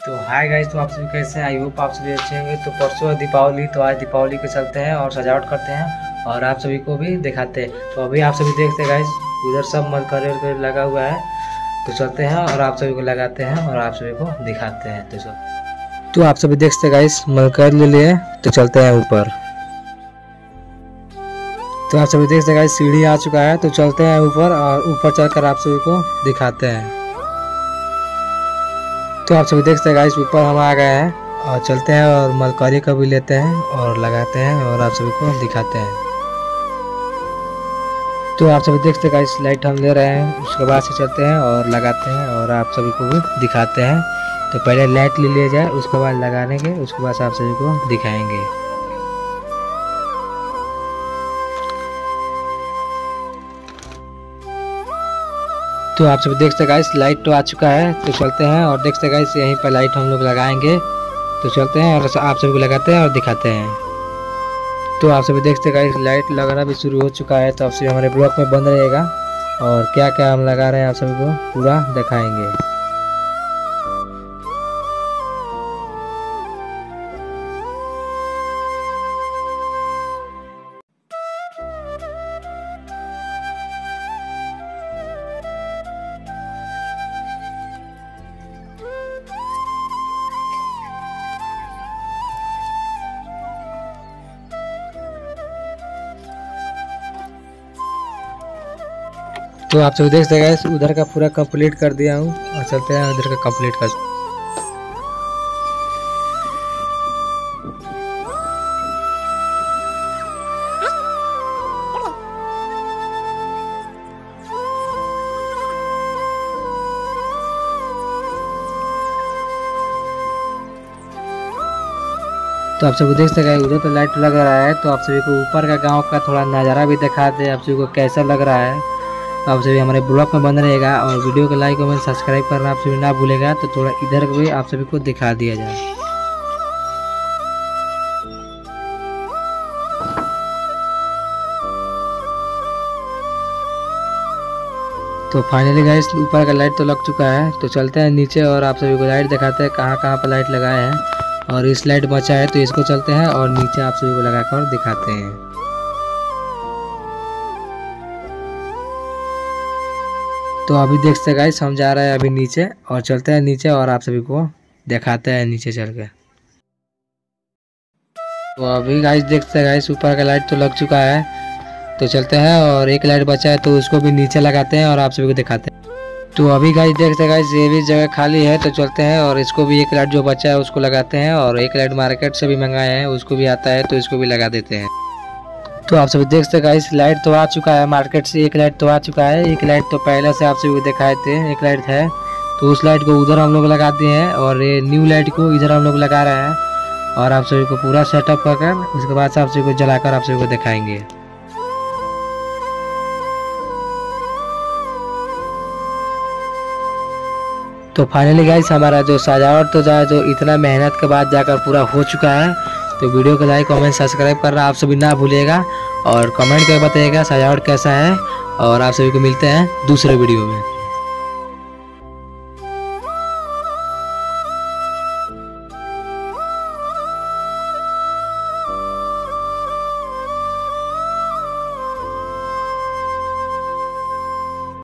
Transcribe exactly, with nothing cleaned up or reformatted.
तो hi guys, तो आप सभी कैसे हैं? आई होप आप सभी अच्छे होंगे। तो परसों है दीपावली, तो आज दीपावली के चलते हैं और सजावट करते हैं और आप सभी को भी दिखाते हैं। तो अभी आप सभी देखते हैं गाइस, उधर सब मलकरी लगा हुआ है। तो चलते हैं और आप सभी को लगाते हैं और आप सभी को दिखाते हैं। तो चल तो आप सभी देखते हैं गाइस, मलकरी ले लिए। तो चलते हैं ऊपर। तो आप सभी देखते हैं गाइस, सीढ़ी आ चुका है। तो चलते हैं ऊपर और ऊपर चलकर आप सभी को दिखाते हैं। तो आप सभी देखते हैं गाइस, ऊपर हम आ गए हैं और चलते हैं और मलकरी का भी लेते हैं और लगाते हैं और आप सभी को दिखाते हैं। तो आप सभी देखते हैं गाइस, लाइट हम ले रहे हैं, उसके बाद से चलते हैं और लगाते हैं और आप सभी को भी दिखाते हैं। तो पहले लाइट ले लिया जाए, उसके बाद लगाने के, उसके बाद आप सभी को दिखाएंगे। तो आप सभी देखते हैं गाइस, लाइट तो आ चुका है। तो चलते हैं और देखते हैं गाइस, यहीं पर लाइट हम लोग लगाएंगे। तो चलते हैं और आप सभी को लगाते हैं और दिखाते हैं। तो आप सभी देखते हैं गाइस, लाइट लगाना भी शुरू हो चुका है। तो आप सभी हमारे ब्लॉग में बंद रहेगा और क्या क्या हम लगा रहे हैं आप सभी को पूरा दिखाएंगे। तो आप सभी देख सकते हैं, उधर का पूरा कंप्लीट कर दिया हूँ और चलते हैं उधर का कंप्लीट कर। तो आप सभी देख सकते हैं, उधर तो लाइट लग रहा है। तो आप सभी को ऊपर का गांव का थोड़ा नज़ारा भी दिखा दे, आप सभी को कैसा लग रहा है। आप सभी हमारे ब्लॉग में बंद रहेगा और वीडियो को लाइक कमेंट सब्सक्राइब करना आप सभी ना भूलेगा। तो थोड़ा इधर भी आप सभी को दिखा दिया जाए। तो फाइनली गाइस, ऊपर का लाइट तो लग चुका है। तो चलते हैं नीचे और आप सभी को लाइट दिखाते हैं कहाँ कहाँ पर लाइट लगाए हैं। और इस लाइट बचा है तो इसको चलते हैं और नीचे आप सभी को लगाकर दिखाते हैं। तो अभी देखते हैं गाइस, हम जा रहे हैं अभी नीचे और चलते हैं नीचे और आप सभी को दिखाते हैं नीचे चल के। तो अभी गाइस देखते हैं गाइस, ऊपर का लाइट तो लग चुका है। तो चलते हैं और एक लाइट बचा है तो उसको भी नीचे लगाते हैं और आप सभी को दिखाते हैं। तो अभी गाइस देखते हैं गाइस, ये भी जगह खाली है। तो चलते हैं और इसको भी एक लाइट जो बचा है उसको लगाते हैं और एक लाइट मार्केट से भी मंगाए हैं, उसको भी आता है तो इसको भी लगा देते हैं। तो आप सभी देख सकते हैं गाइस, लाइट तो आ चुका है मार्केट से, एक लाइट तो आ चुका है। एक लाइट तो पहले से आप सभी को दिखाए थे, एक लाइट है। तो उस लाइट को उधर हम लोग लगाते हैं और ये न्यू लाइट को इधर हम लोग लगा रहे हैं और आप सभी को पूरा सेटअप कर उसके बाद आप सभी को जलाकर आप सभी को दिखाएंगे। तो फाइनली गाइस, हमारा जो सजावट तो जा जो इतना मेहनत के बाद जाकर पूरा हो चुका है। तो वीडियो को लाइक कमेंट सब्सक्राइब करना आप सभी ना भूलिएगा और कमेंट करके बताइएगा सजावट कैसा है। और आप सभी को मिलते हैं दूसरे वीडियो में।